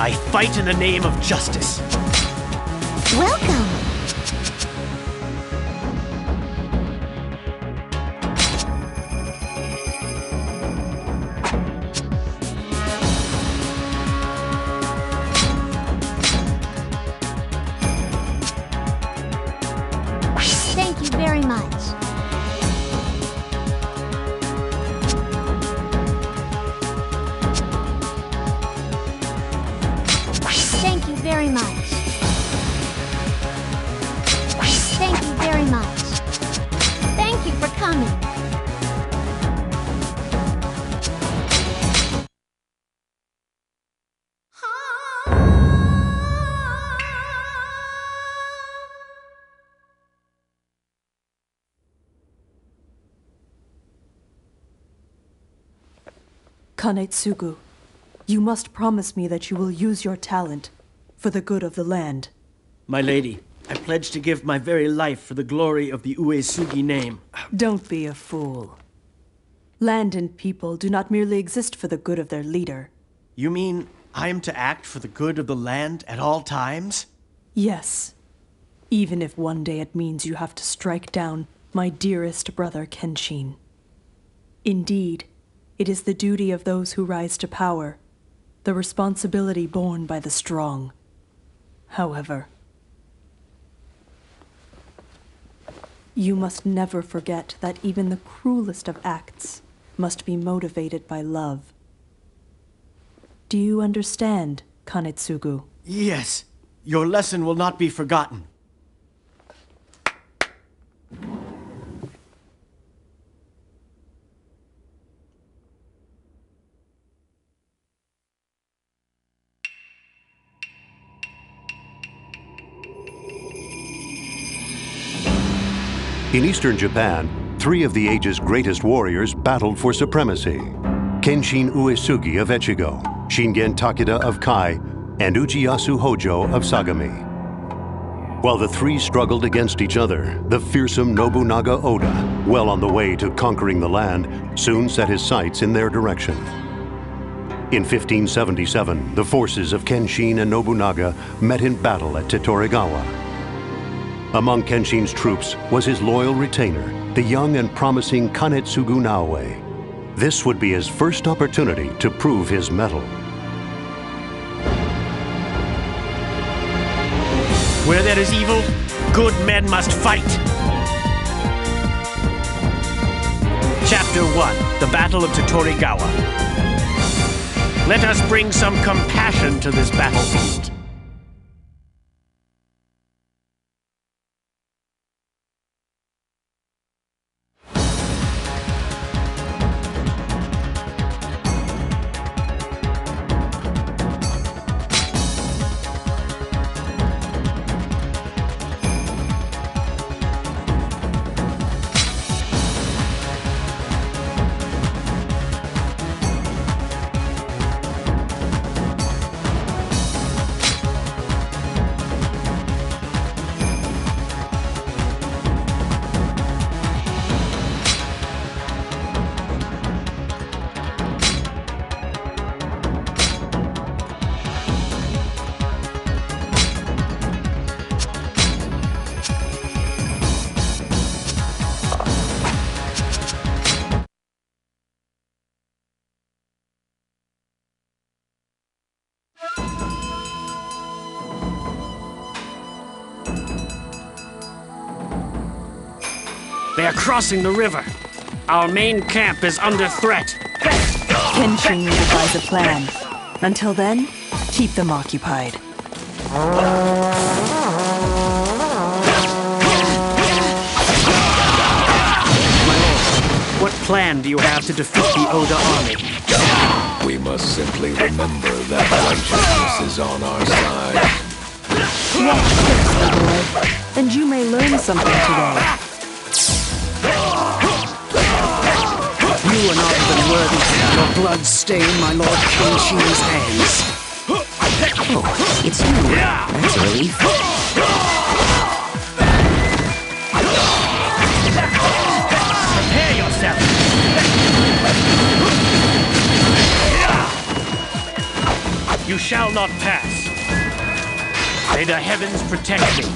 I fight in the name of justice. Welcome. Thank you very much. Thank you very much. Thank you very much. Thank you for coming. Kanetsugu, you must promise me that you will use your talent for the good of the land. My lady, I pledge to give my very life for the glory of the Uesugi name. Don't be a fool. Land and people do not merely exist for the good of their leader. You mean I am to act for the good of the land at all times? Yes, even if one day it means you have to strike down my dearest brother Kenshin. Indeed, it is the duty of those who rise to power, the responsibility borne by the strong. However, you must never forget that even the cruelest of acts must be motivated by love. Do you understand, Kanetsugu? Yes, your lesson will not be forgotten. In eastern Japan, 3 of the age's greatest warriors battled for supremacy. Kenshin Uesugi of Echigo, Shingen Takeda of Kai, and Uchiyasu Hojo of Sagami. While the 3 struggled against each other, the fearsome Nobunaga Oda, well on the way to conquering the land, soon set his sights in their direction. In 1577, the forces of Kenshin and Nobunaga met in battle at Tetorigawa. Among Kenshin's troops was his loyal retainer, the young and promising Kanetsugu Naoe. This would be his first opportunity to prove his mettle. Where there is evil, good men must fight. Chapter 1, The Battle of Tetorigawa. Let us bring some compassion to this battlefield. They are crossing the river. Our main camp is under threat. Kenshin will devise a plan. Until then, keep them occupied. What plan do you have to defeat the Oda army? We must simply remember that righteousness is on our side. Watch closely, boy, and you may learn something today. You are not even worthy to have your blood stain my Lord Kenshin's hands. Oh, it's you. That's a relief. Prepare yourself. You You shall not pass. May the heavens protect me.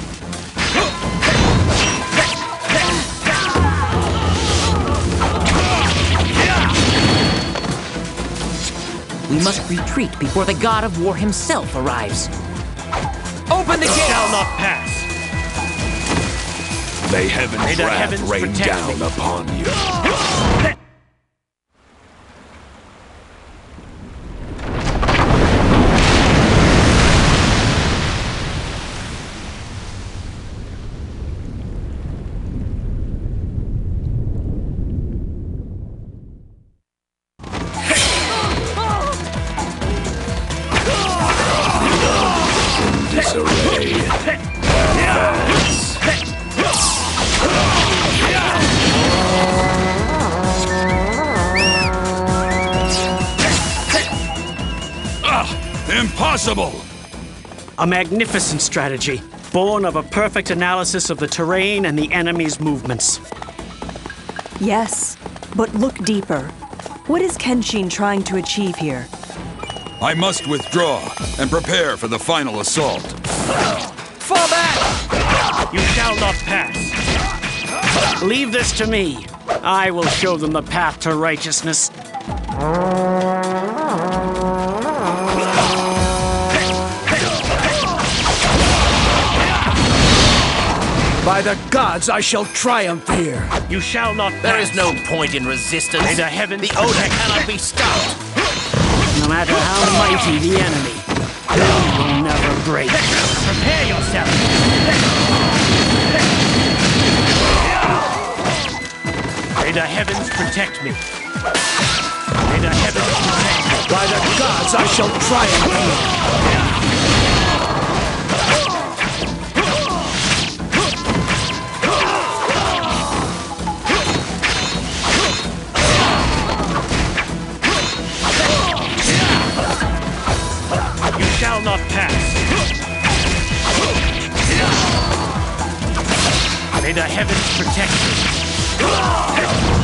We must retreat before the god of war himself arrives. Open the You gate! shall not pass. May heaven's the wrath heavens rain protect down me. upon you. Disarray. Impossible! A magnificent strategy, born of a perfect analysis of the terrain and the enemy's movements. Yes, but look deeper. What is Kenshin trying to achieve here? I must withdraw and prepare for the final assault. Fall back! You shall not pass. Leave this to me. I will show them the path to righteousness. By the gods, I shall triumph here. You shall not pass. There is no point in resistance. May the heavens The Oda protect cannot be stopped. No matter how mighty the enemy, they will never break. Prepare yourself. May the heavens protect me. May the heavens protect me. By the gods, I shall triumph here. You shall not pass. May the heavens protect me.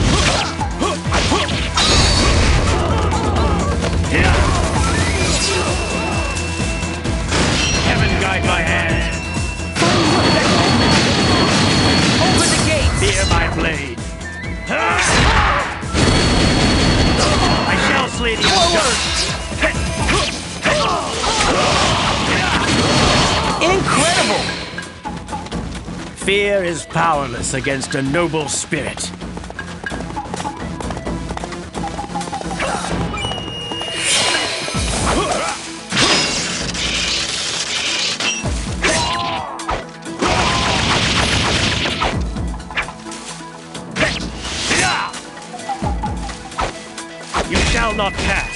Heaven guide my hand. Open the gate! Fear my blade. I shall slay the unjust. Incredible! Fear is powerless against a noble spirit. You shall not pass.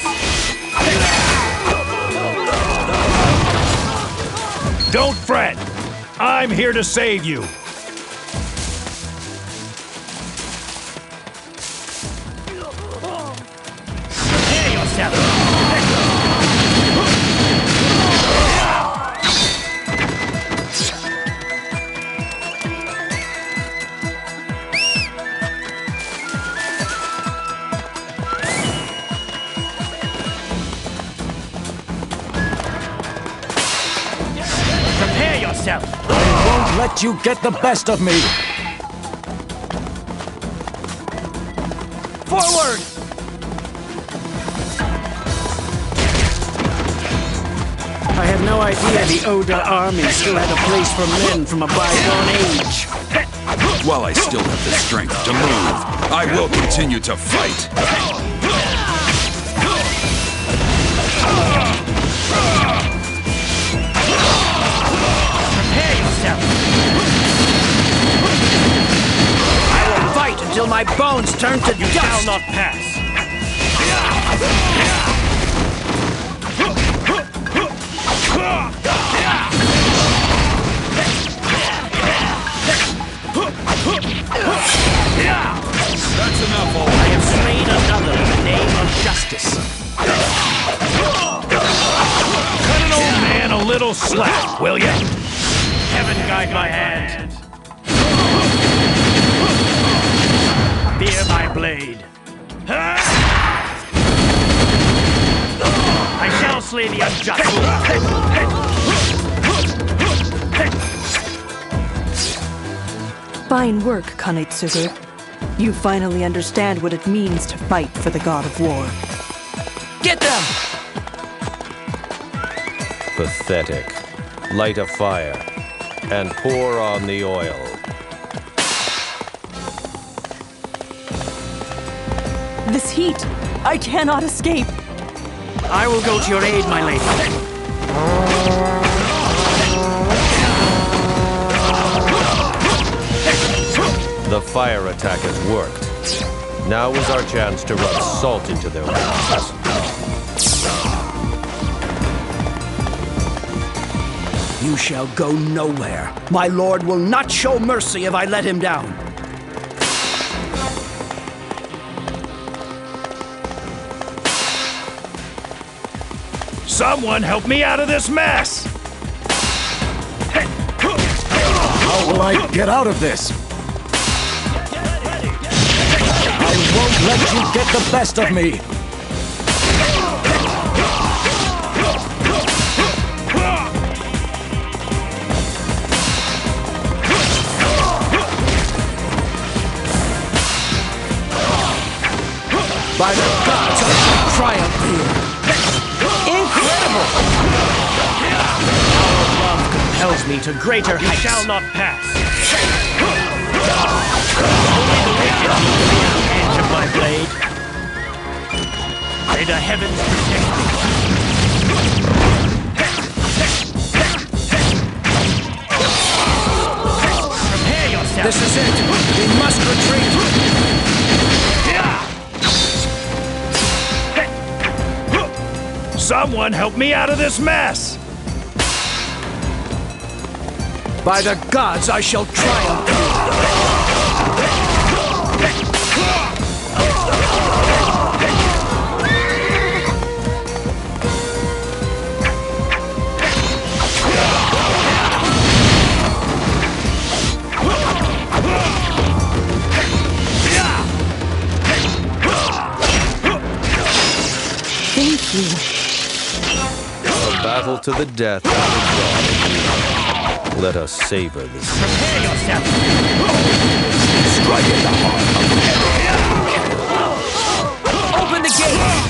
Don't fret! I'm here to save you! Prepare yourself. Prepare yourself. Won't let you get the best of me. Forward! I had no idea the Oda army still had a place for men from a bygone age. While I still have the strength to move, I will continue to fight. Prepare yourself. I will fight until my bones turn to You dust. shall not pass. That's enough I already. have slain another in the name of justice. Cut an old man a little slack, will ya? Heaven guide my hand. Fear my blade. I shall slay the unjust. Fine work, Kanetsugu. You finally understand what it means to fight for the god of war. Get them! Pathetic. Light a fire and pour on the oil. This heat! I cannot escape! I will go to your aid, my lady. The fire attack has worked. Now is our chance to rub salt into their wounds. You shall go nowhere. My lord will not show mercy if I let him down. Someone help me out of this mess! How will I get out of this? I won't let you get the best of me! By the gods, I shall triumph here! Incredible! Our love compels me to greater heights. You shall not pass. Only the wicked will be at the edge of my blade. May the heavens protect me. Prepare yourself. This is it! We must retreat! Someone help me out of this mess! By the gods, I shall triumph! Thank you. A battle to the death. Let us savor this. Prepare yourself. Strike in the heart of Open the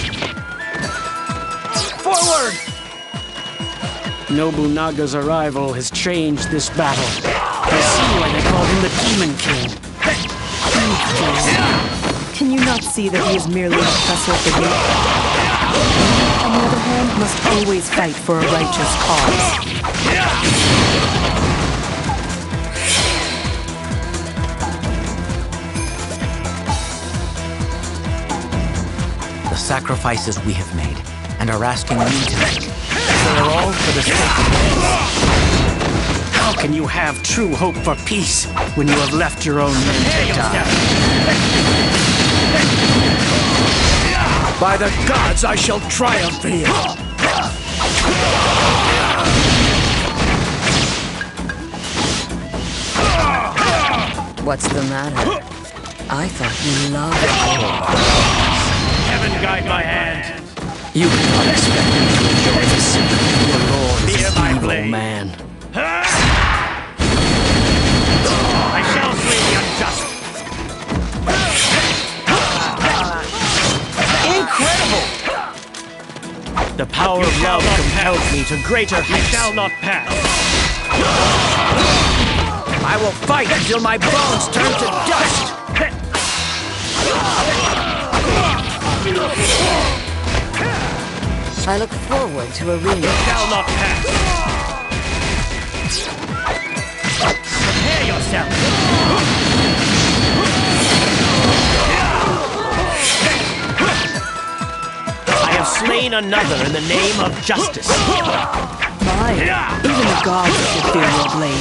gate! Forward! Nobunaga's arrival has changed this battle. I see why they call him the Demon King. Can you not see that he is merely an oppressor of the weak? On the other hand, must always fight for a righteous cause. The sacrifices we have made and are asking you to make, they are all for the sake of peace. How can you have true hope for peace when you have left your own men to die? By the gods, I shall triumph here! What's the matter? I thought you loved war. Heaven guide my hand. You cannot expect me to enjoy this. Your lord is Fear an my evil blade. man. I shall slay the unjust. Incredible! The power of love compels me to greater heights. You shall not pass. I will fight until my bones turn to dust! I look forward to a rematch. Shall not pass. Prepare yourself. I have slain another in the name of justice. My, even the gods should fear your blade.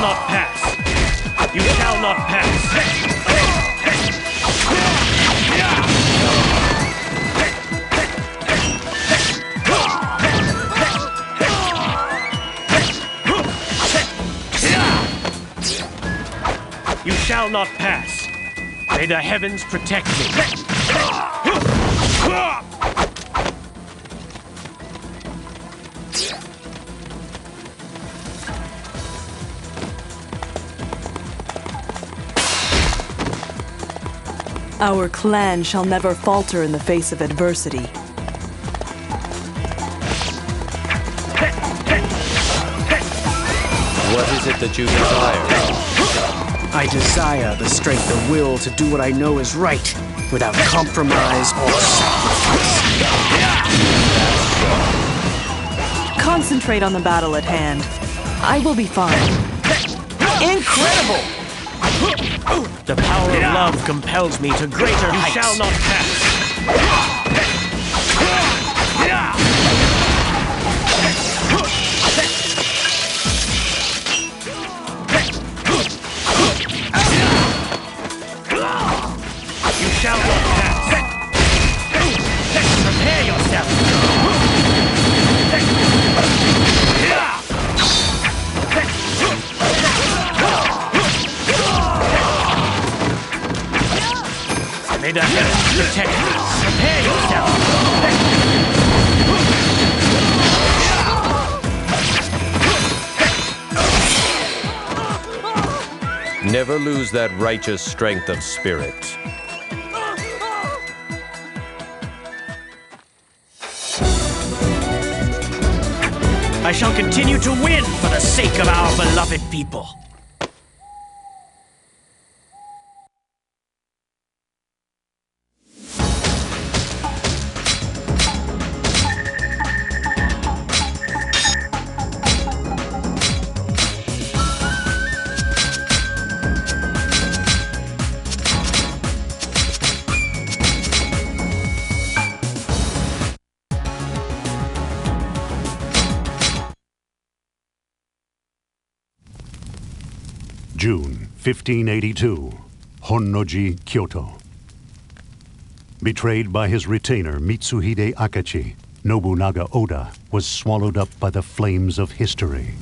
not pass! You shall not pass! You shall not pass. May the heavens protect me. Our clan shall never falter in the face of adversity. What is it that you desire? I desire the strength of will to do what I know is right, without compromise or sacrifice. Concentrate on the battle at hand. I will be fine. Incredible! The power of love compels me to greater heights. You shall not pass. You shall not pass. Prepare yourself. May the heavens protect you. Prepare yourself. Never lose that righteous strength of spirit. I shall continue to win for the sake of our beloved people. June 1582, Honnoji, Kyoto. Betrayed by his retainer Mitsuhide Akachi, Nobunaga Oda was swallowed up by the flames of history.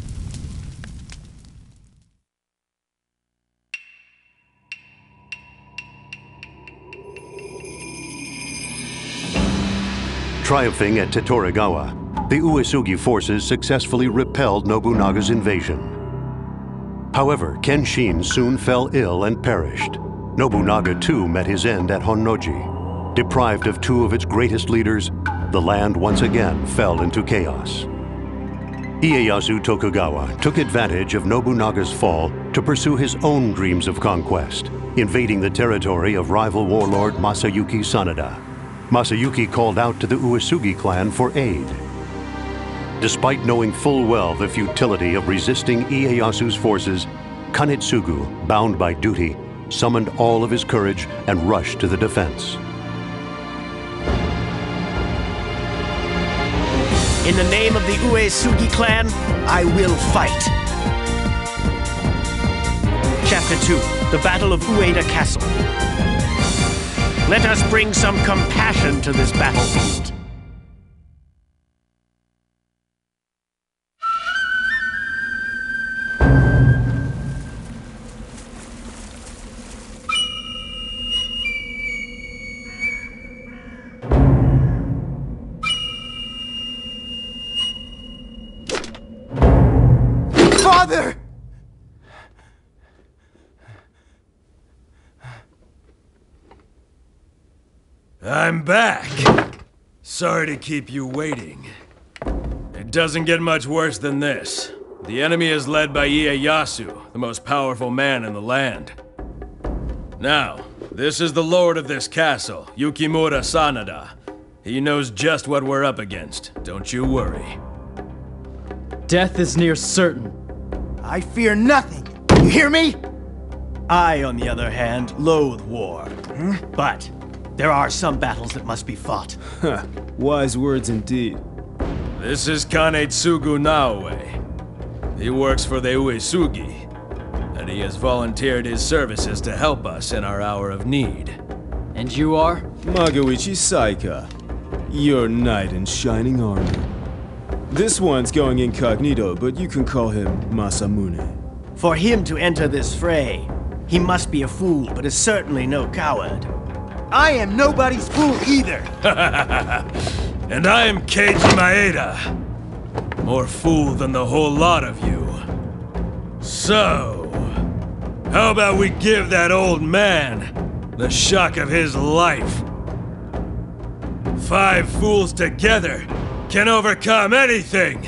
Triumphing at Tetorigawa, the Uesugi forces successfully repelled Nobunaga's invasion. However, Kenshin soon fell ill and perished. Nobunaga too met his end at Honnoji. Deprived of two of its greatest leaders, the land once again fell into chaos. Ieyasu Tokugawa took advantage of Nobunaga's fall to pursue his own dreams of conquest, invading the territory of rival warlord Masayuki Sanada. Masayuki called out to the Uesugi clan for aid. Despite knowing full well the futility of resisting Ieyasu's forces, Kanetsugu, bound by duty, summoned all of his courage and rushed to the defense. In the name of the Uesugi clan, I will fight. Chapter 2, the Battle of Ueda Castle. Let us bring some compassion to this battlefield. Father! I'm back. Sorry to keep you waiting. It doesn't get much worse than this. The enemy is led by Ieyasu, the most powerful man in the land. Now, this is the lord of this castle, Yukimura Sanada. He knows just what we're up against. Don't you worry. Death is near certain. I fear nothing. You hear me? I, on the other hand, loathe war. But there are some battles that must be fought. Wise words indeed. This is Kanetsugu Naoe. He works for the Uesugi. that he has volunteered his services to help us in our hour of need. And you are? Magawichi Saika, your knight in shining armor. This one's going incognito, but you can call him Masamune. For him to enter this fray, he must be a fool, but is certainly no coward. I am nobody's fool either! And I am Keiji Maeda. More fool than the whole lot of you. So, how about we give that old man the shock of his life? 5 fools together can overcome anything!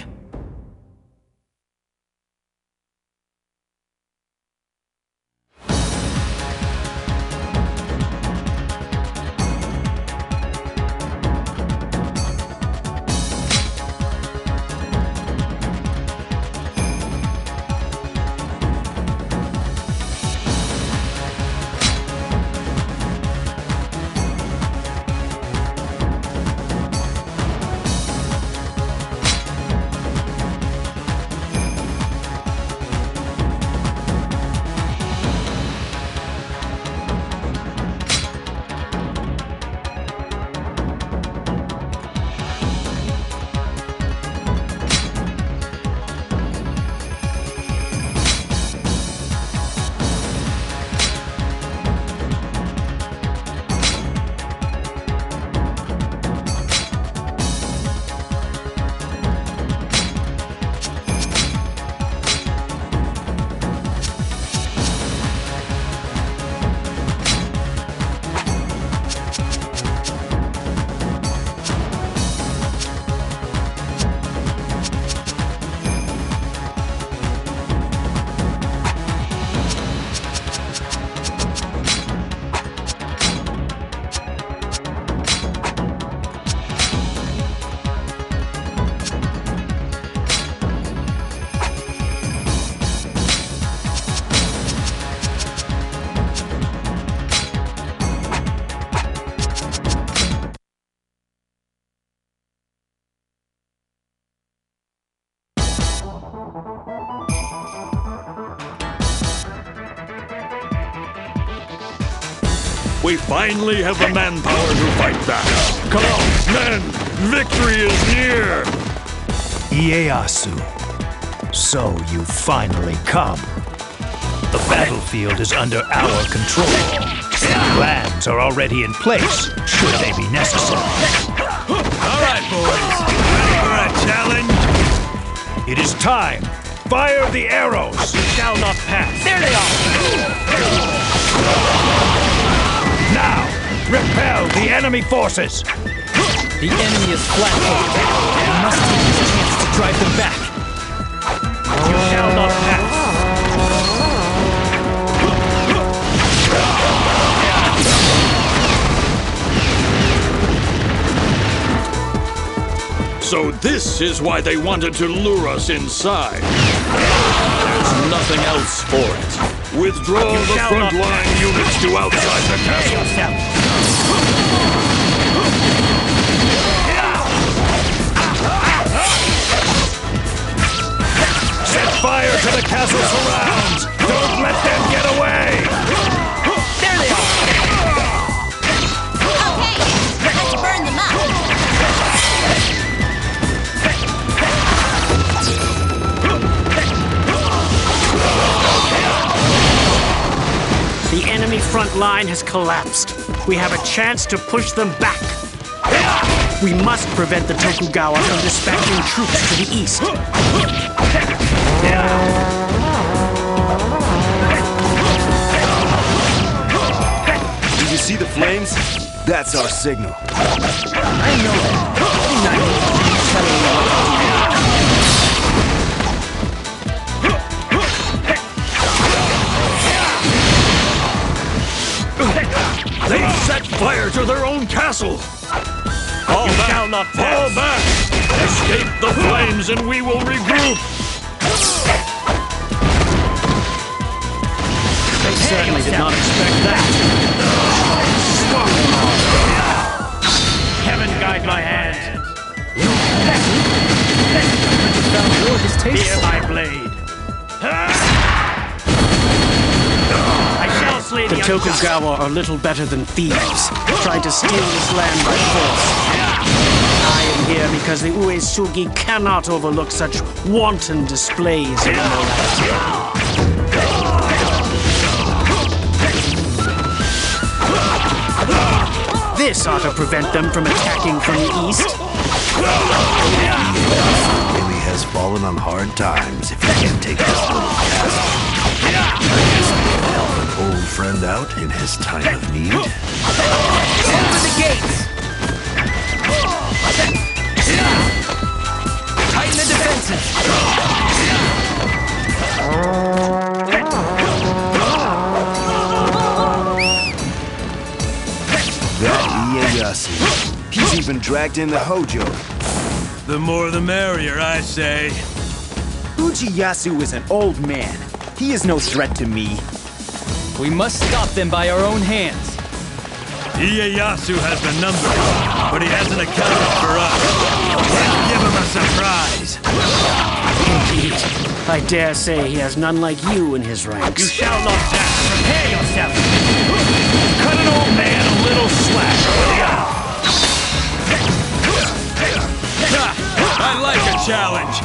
We finally have the manpower to fight back. Come on, men! Victory is near! Ieyasu, so you finally come. The battlefield is under our control. Plans are already in place, should they be necessary. All right, boys. Ready for a challenge? It is time. Fire the arrows! You shall not pass. There they are! Now, repel the enemy forces! The enemy is flat-footed. We must take this chance to drive them back. You shall not pass. So this is why they wanted to lure us inside. There's nothing else for it. Withdraw the front-line units to outside the castle. Set fire to the castle surrounds! Don't let them get away! There they are! Okay, let's burn them up! The enemy front line has collapsed. We have a chance to push them back. We must prevent the Tokugawa from dispatching troops to the east. Did you see the flames? That's our signal. I know that. They set fire to their own castle! Fall You back! shall not Fall pass. back! Escape the flames and we will regroup! They certainly did not expect that. Heaven guide my hand. Found war distasteful. Fear my blade. Tokugawa are little better than thieves, trying to steal this land by force. I am here because the Uesugi cannot overlook such wanton displays of immorality. This ought to prevent them from attacking from the east. Really has fallen on hard times if you can't take this little castle. Help an old friend out in his time of need. Open the gates! Tighten the defenses! That Ieyasu. He's even dragged in the Hojo. The more the merrier, I say. Uchiyasu is an old man. He is no threat to me. We must stop them by our own hands. Ieyasu has the numbers, but he hasn't accounted for us. Let's give him a surprise. Indeed. I dare say he has none like you in his ranks. You shall not dash. Prepare yourself. Cut an old man a little slack. I like a challenge.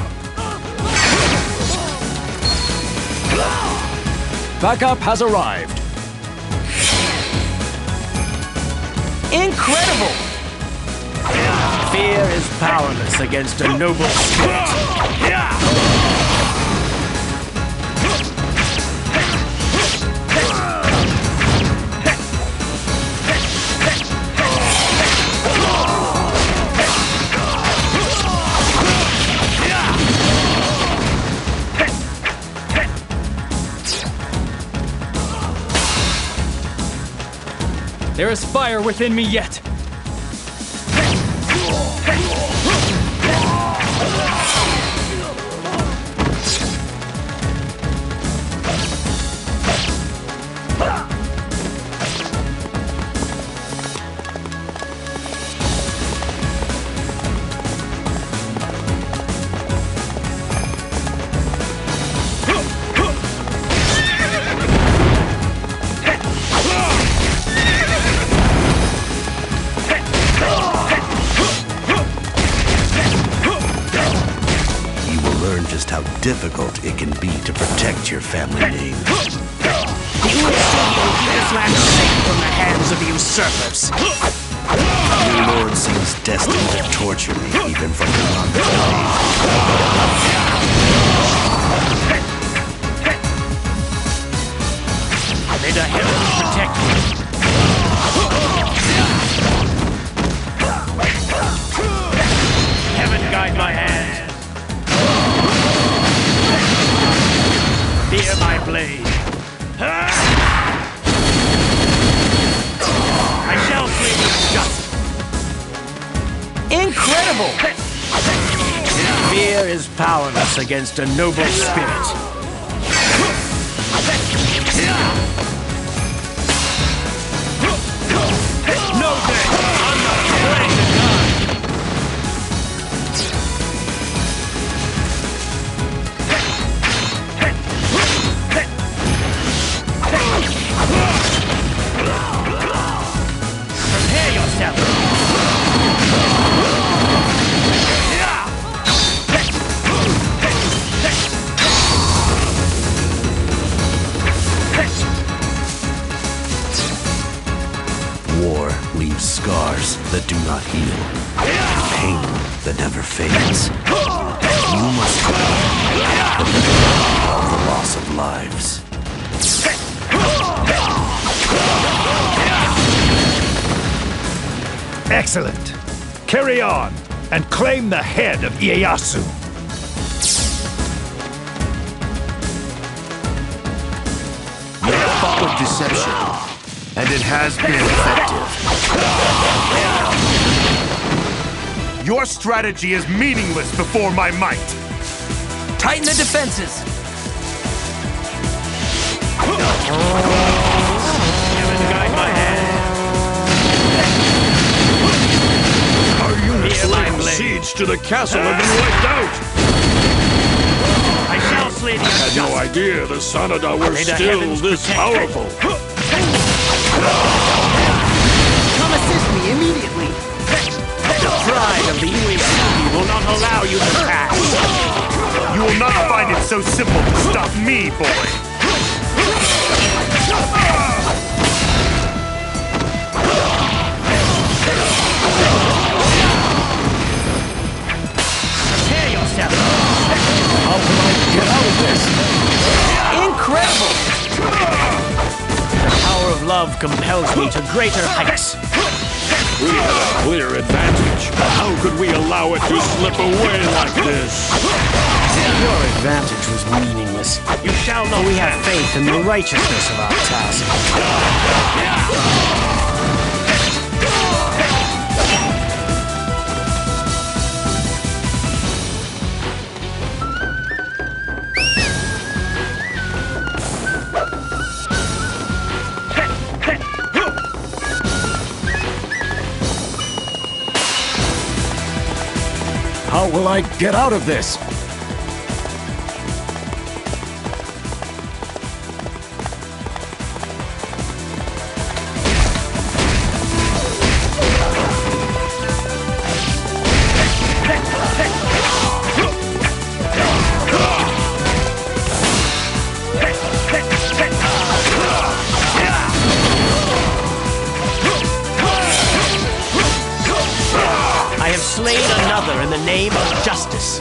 Backup has arrived. Incredible! Fear is powerless against a noble spirit. There is fire within me yet. Just how difficult it can be to protect your family name. The Uesugi will keep this land safe from the hands of usurpers. Your lord seems destined to torture me, even from beyond the grave. May the heavens protect you. Heaven guide my hand. Fear my blade. I shall slay the unjust. Incredible! Fear is powerless against a noble spirit. No day! I'm not afraid to die! Prepare yourself! War leaves scars that do not heal. Pain that never fades. You must all the loss of lives. Excellent. Carry on and claim the head of Ieyasu. You have fought with deception, and it has been effective. Your strategy is meaningless before my might. Tighten the defenses. Heaven guide my hand. Our units laying siege to the castle have been wiped out. I shall slay the I had no idea the Sanada were May the still heavens this protect powerful. Come assist me immediately! The pride of the Uesugi will not allow you to pass. You will not find it so simple to stop me, boy! Prepare yourself! How will I get out of this? Incredible! The power of love compels me to greater heights. We had a clear advantage. How could we allow it to slip away like this? Your advantage was meaningless. You shall not. We have faith in the righteousness of our task. How will I get out of this? I have slain another in the name of justice.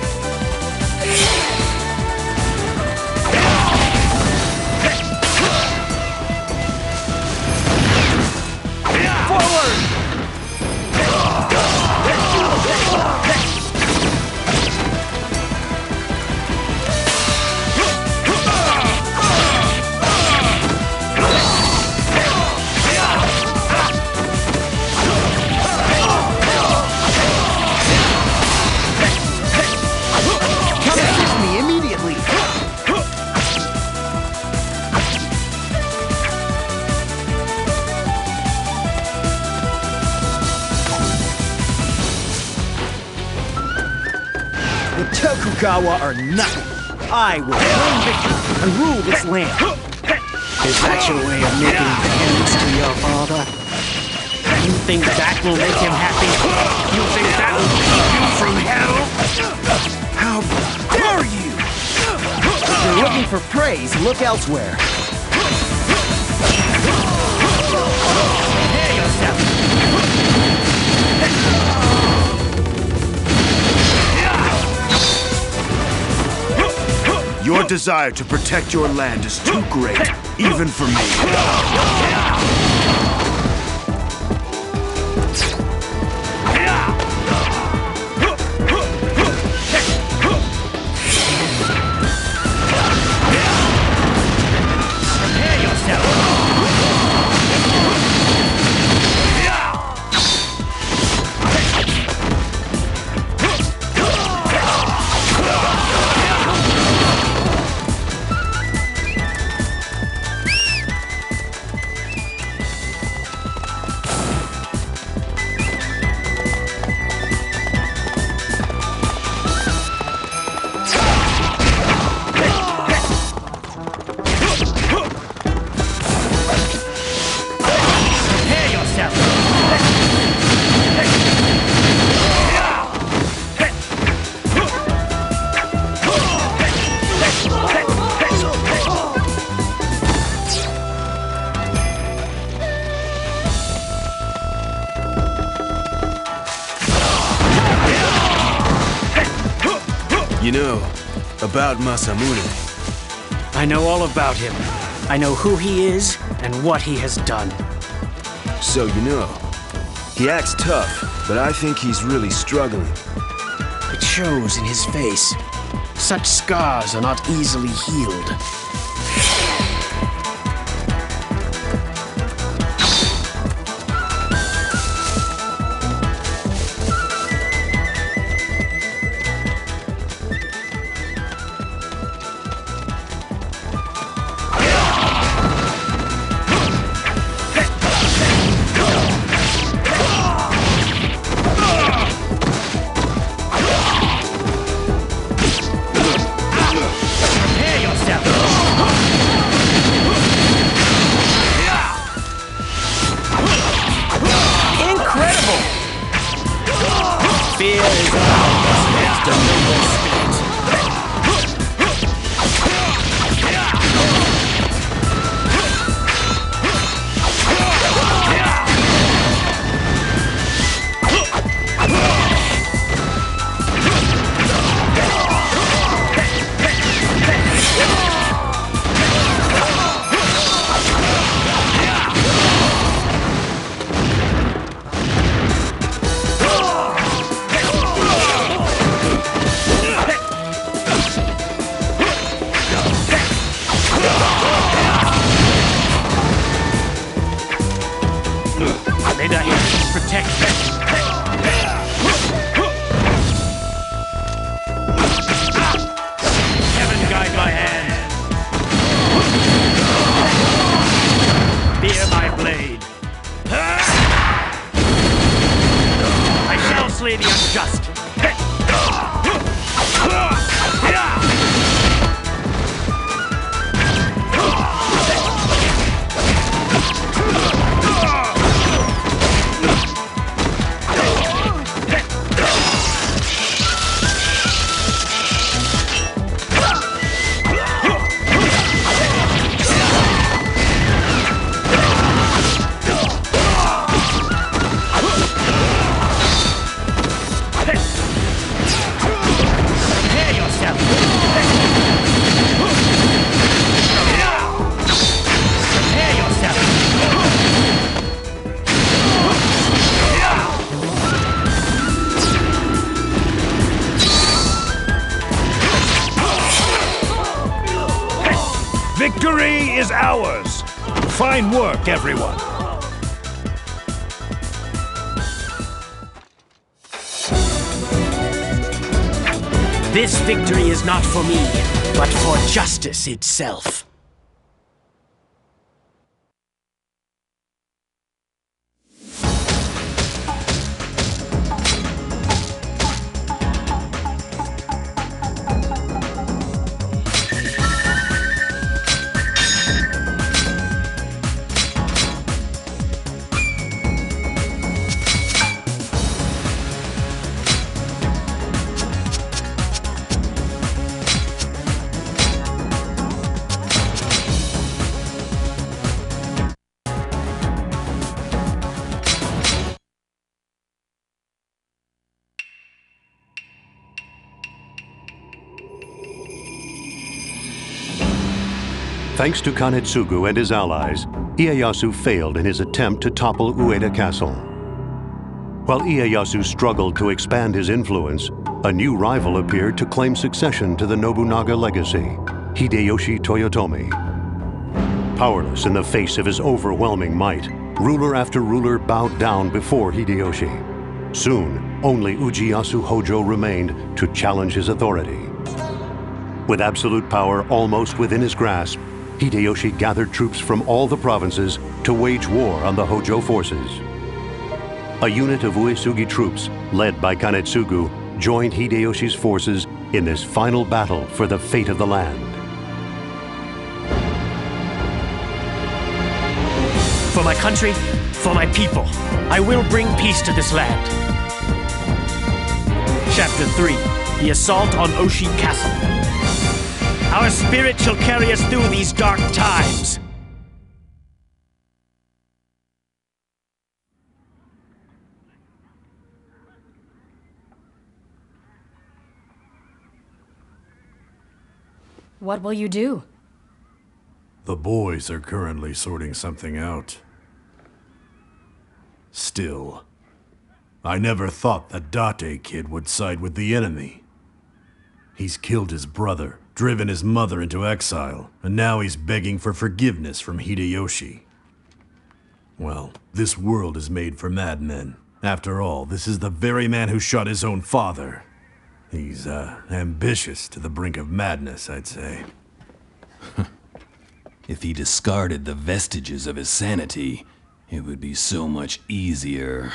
Tokugawa are nothing. I will claim victory and rule this land. Is that your way of making penance to your father? You think that will make him happy? You think that will keep you from hell? How dare you! If you're looking for praise, look elsewhere. Prepare yourself! Your desire to protect your land is too great, even for me. You know, about Masamune. I know all about him. I know who he is and what he has done. So you know, he acts tough, but I think he's really struggling. It shows in his face. Such scars are not easily healed. protect me. Heaven guide my hand. Bear my blade. I shall slay the unjust. Victory is ours! Fine work, everyone! This victory is not for me, but for justice itself. Thanks to Kanetsugu and his allies, Ieyasu failed in his attempt to topple Ueda Castle. While Ieyasu struggled to expand his influence, a new rival appeared to claim succession to the Nobunaga legacy, Hideyoshi Toyotomi. Powerless in the face of his overwhelming might, ruler after ruler bowed down before Hideyoshi. Soon, only Ujiyasu Hojo remained to challenge his authority. With absolute power almost within his grasp, Hideyoshi gathered troops from all the provinces to wage war on the Hojo forces. A unit of Uesugi troops, led by Kanetsugu, joined Hideyoshi's forces in this final battle for the fate of the land. For my country, for my people, I will bring peace to this land. Chapter 3, The Assault on Oshi Castle. Our spirit shall carry us through these dark times. What will you do? The boys are currently sorting something out. Still, I never thought that Date kid would side with the enemy. He's killed his brother, driven his mother into exile, and now he's begging for forgiveness from Hideyoshi. Well, this world is made for madmen. After all, this is the very man who shot his own father. He's, ambitious to the brink of madness, I'd say. If he discarded the vestiges of his sanity, it would be so much easier.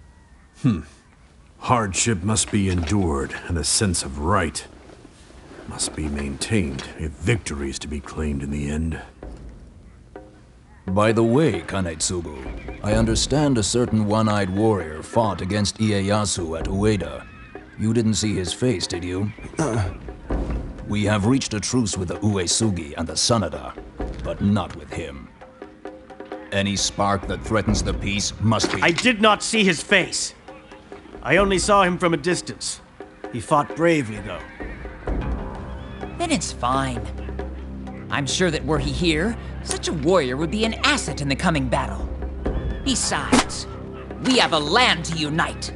Hardship must be endured, and a sense of right must be maintained if victory is to be claimed in the end. By the way, Kanetsugu, I understand a certain one-eyed warrior fought against Ieyasu at Ueda. You didn't see his face, did you? We have reached a truce with the Uesugi and the Sanada, but not with him. Any spark that threatens the peace must be— I did not see his face. I only saw him from a distance. He fought bravely, though. Then it's fine. I'm sure that were he here, such a warrior would be an asset in the coming battle. Besides, we have a land to unite.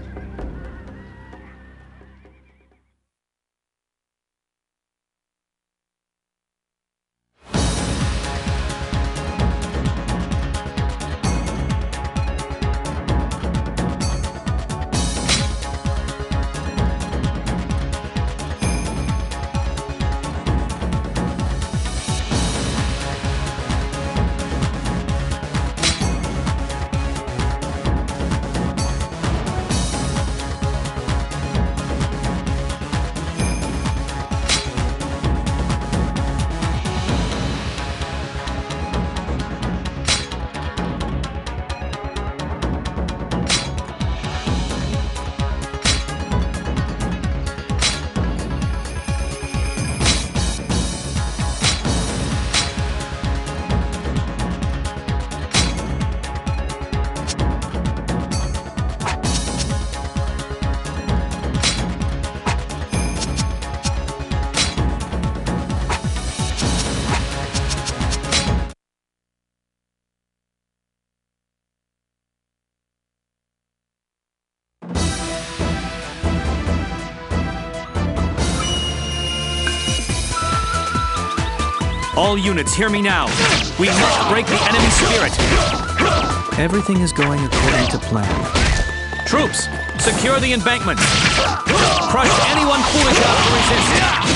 All units, hear me now. We must break the enemy spirit. Everything is going according to plan. Troops, secure the embankment. Crush anyone foolish enough to resist.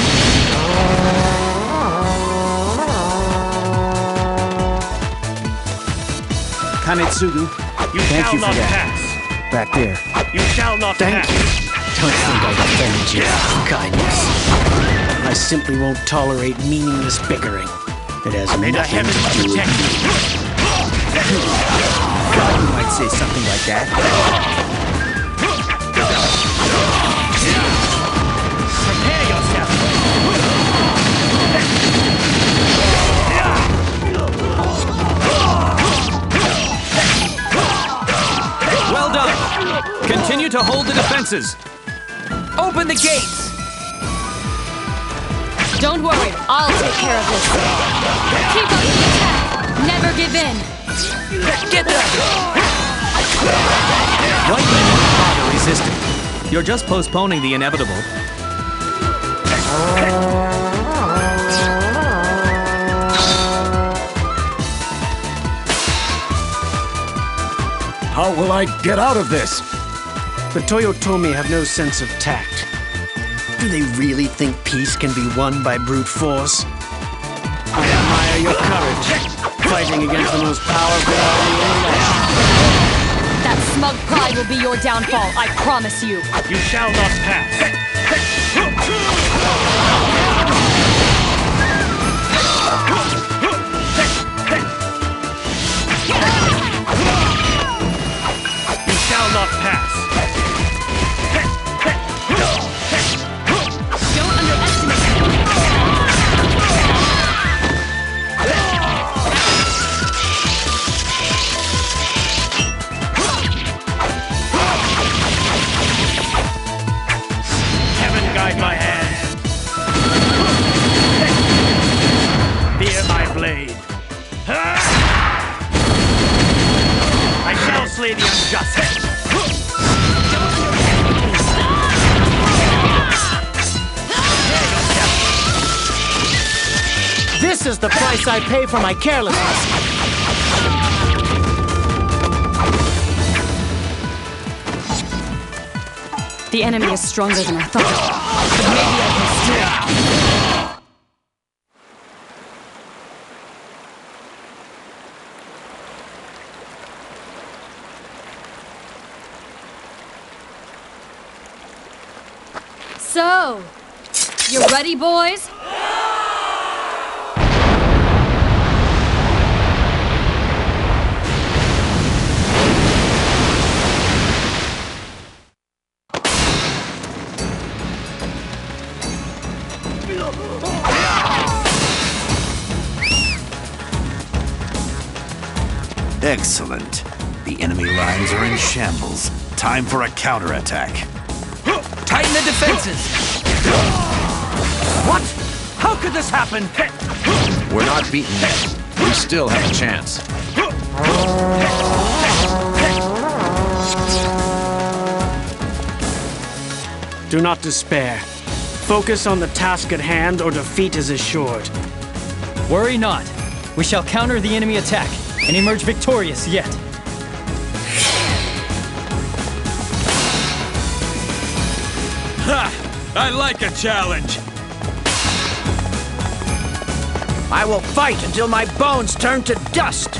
Kanetsugu, thank you for that. Pass. Back there. You shall not Thank pass. you. Don't think I offended you. Kindness. I simply won't tolerate meaningless bickering. It has May the nothing heavens to do with protect me. Thought you might say something like that. Prepare yourself. Well done. Continue to hold the defenses. Open the gates! Don't worry, I'll take care of this. Keep up the attack. Never give in. Get them! White men don't bother resisting. You're just postponing the inevitable. How will I get out of this? The Toyotomi have no sense of tact. Do they really think peace can be won by brute force? I admire your courage, fighting against the most powerful army in the land. That smug pride will be your downfall, I promise you. You shall not pass. You shall not pass. Don't underestimate me. Heaven guide my hand. Fear my blade. I shall slay the unjust. This is the price I pay for my carelessness. The enemy is stronger than I thought. But maybe I can steal. So, you ready, boys? Excellent. The enemy lines are in shambles. Time for a counterattack. Tighten the defenses! What? How could this happen? We're not beaten yet. We still have a chance. Do not despair. Focus on the task at hand or defeat is assured. Worry not. We shall counter the enemy attack and emerge victorious yet. Ha! I like a challenge. I will fight until my bones turn to dust.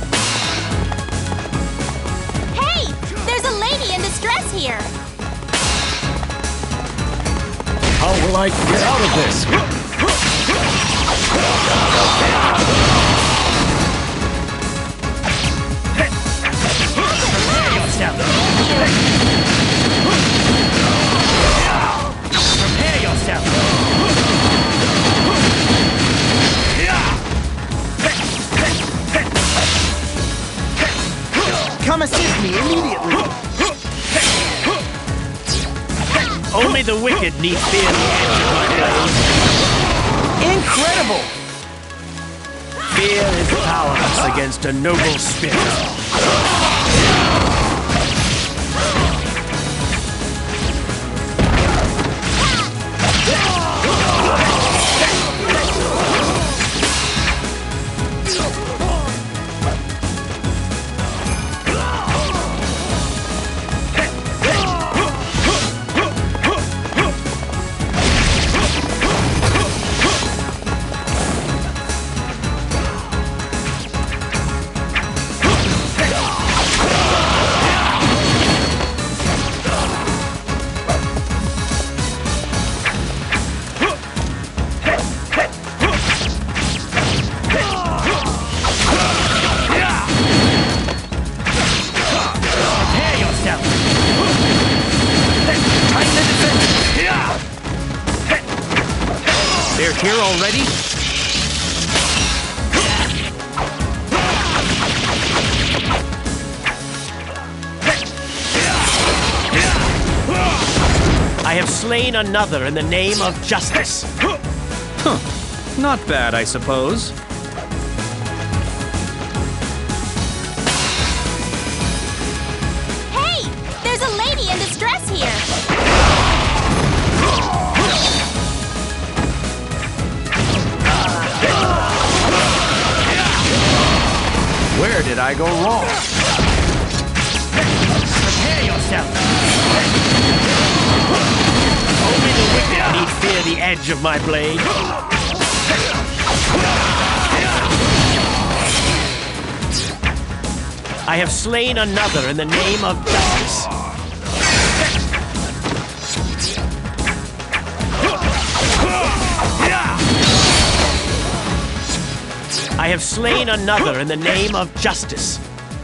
Hey! There's a lady in distress here! How will I get out of this? Prepare yourself. Come assist me immediately. Only the wicked need fear the edge of my blade. Incredible! Fear is powerless against a noble spirit. Here already? I have slain another in the name of justice. Huh. Not bad, I suppose. Hey! There's a lady in distress here! Where did I go wrong? Prepare yourself. Only the wicked need fear the edge of my blade. I have slain another in the name of justice. I have slain another in the name of justice.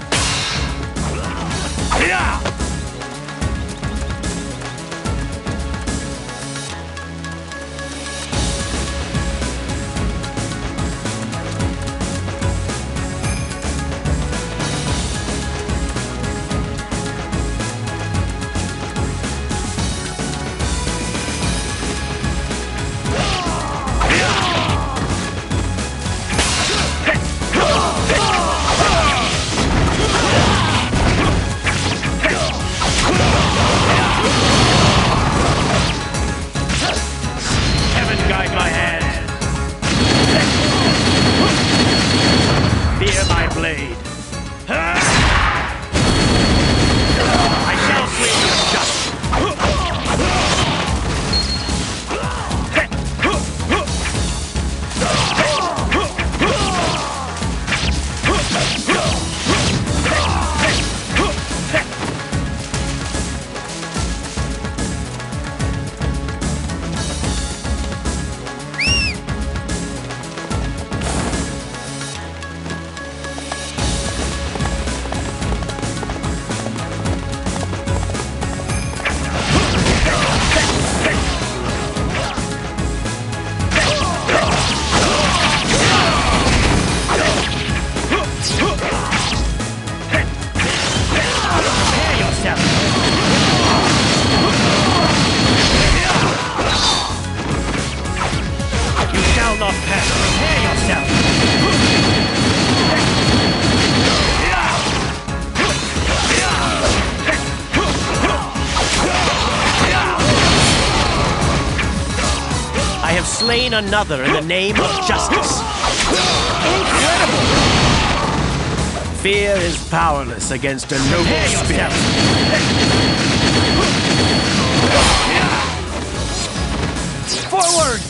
Slain another in the name of justice. Incredible! Fear is powerless against a noble spirit. Forward!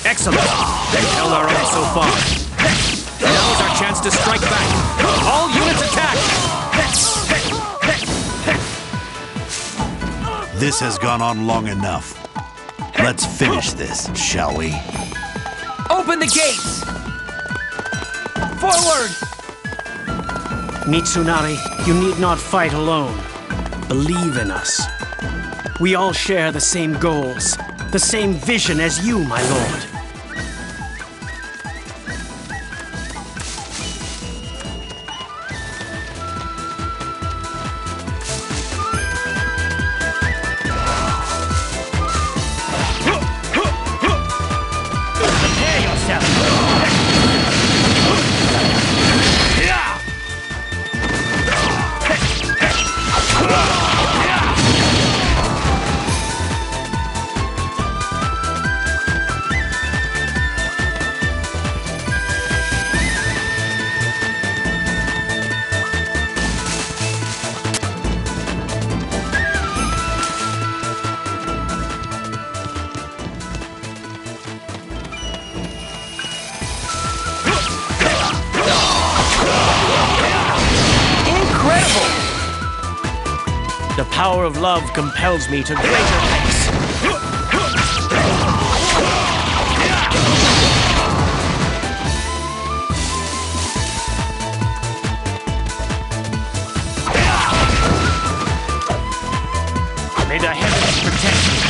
Excellent. We've held our own so far. Now is our chance to strike back. All units attack! This has gone on long enough. Let's finish this, shall we? Open the gates! Forward! Mitsunari, you need not fight alone. Believe in us. We all share the same goals, the same vision as you, my lord. The power of love compels me to greater heights. May the heavens protect me.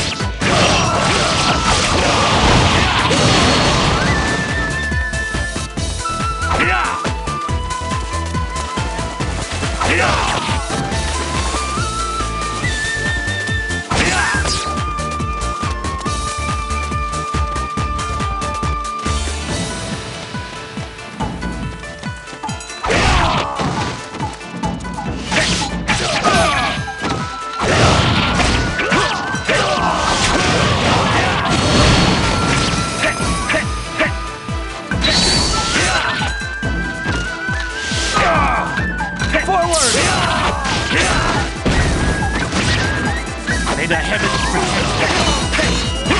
May the heavens protect me.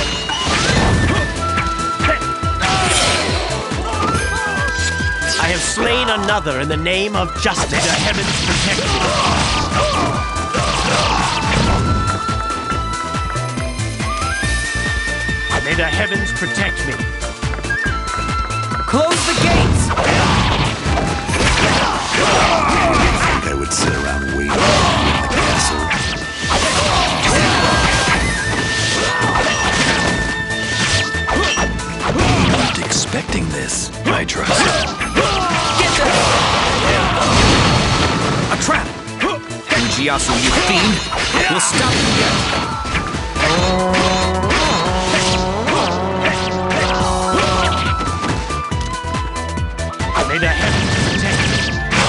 I have slain another in the name of justice. May the heavens protect me. May the heavens protect me. Close the gates! You think I would sit around waiting in the castle? Not expecting this, I trust. Get them! A trap! Fujiyasu, you fiend! We'll stop you yet! May the heavens protect me.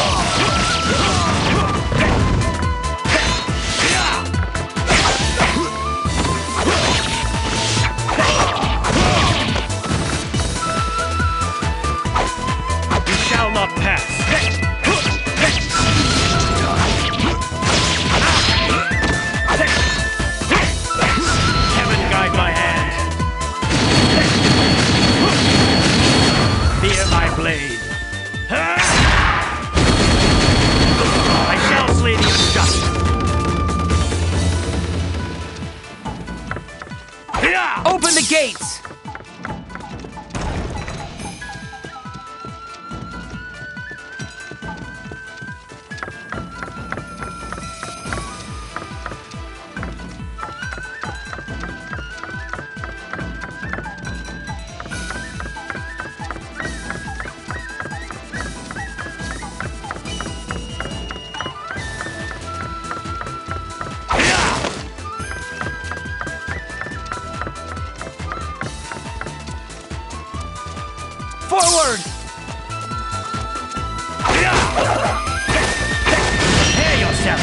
You shall not pass. Heaven guide my hand. Fear my blade. I shall slay the unjust. Open the gates! Forward! Prepare yourself!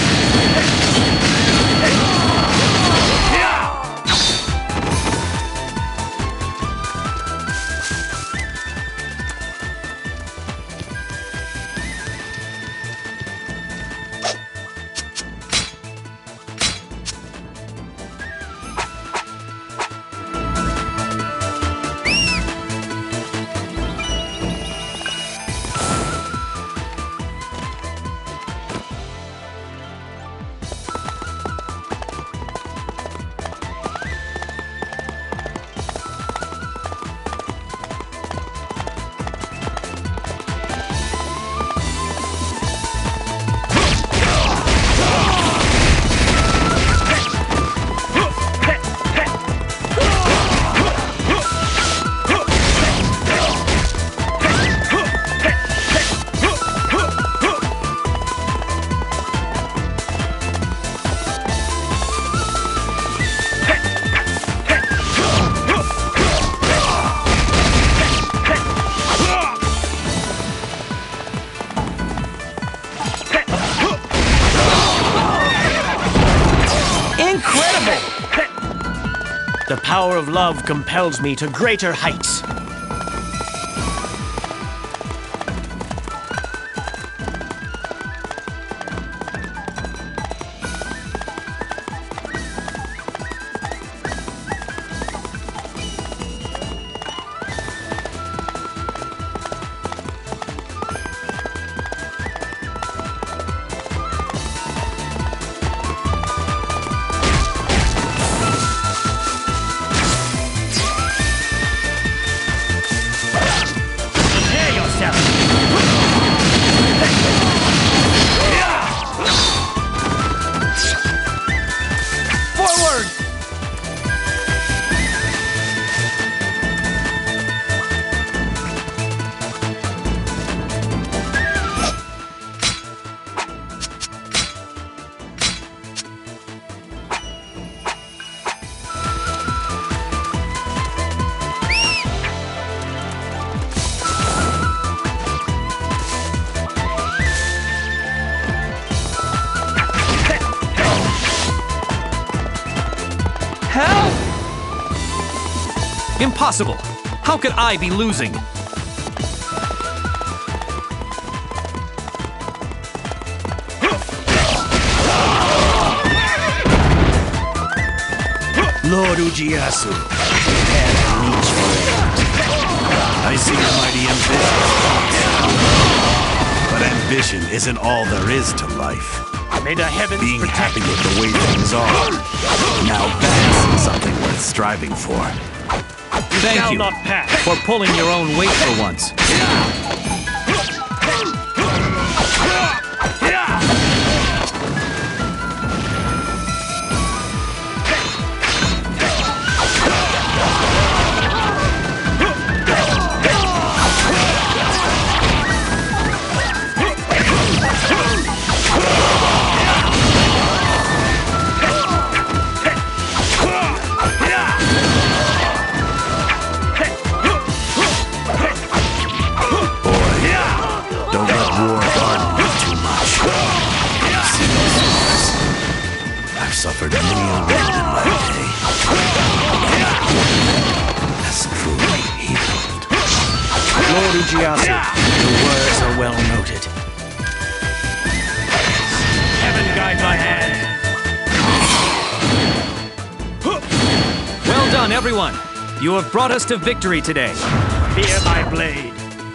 power of love compels me to greater heights. Impossible! How could I be losing? Lord Ujiyasu, prepare to meet your end. I see your mighty ambition. But ambition isn't all there is to life. May the heavens Being protect happy with the way things are. Now that's something worth striving for. Thank you not pass. for pulling your own weight for once. Suffered many a wound in my day. Has truly healed. Lord Ujiyasu, your words are well noted. Heaven guide my hand. Well done, everyone. You have brought us to victory today. Fear my blade.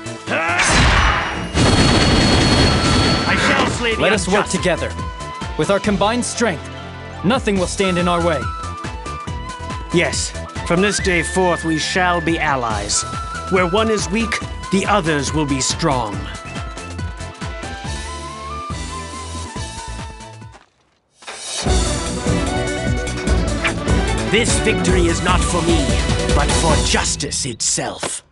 I shall slay the Let us work unjust. together. With our combined strength, nothing will stand in our way. Yes, from this day forth we shall be allies. Where one is weak, the others will be strong. This victory is not for me, but for justice itself.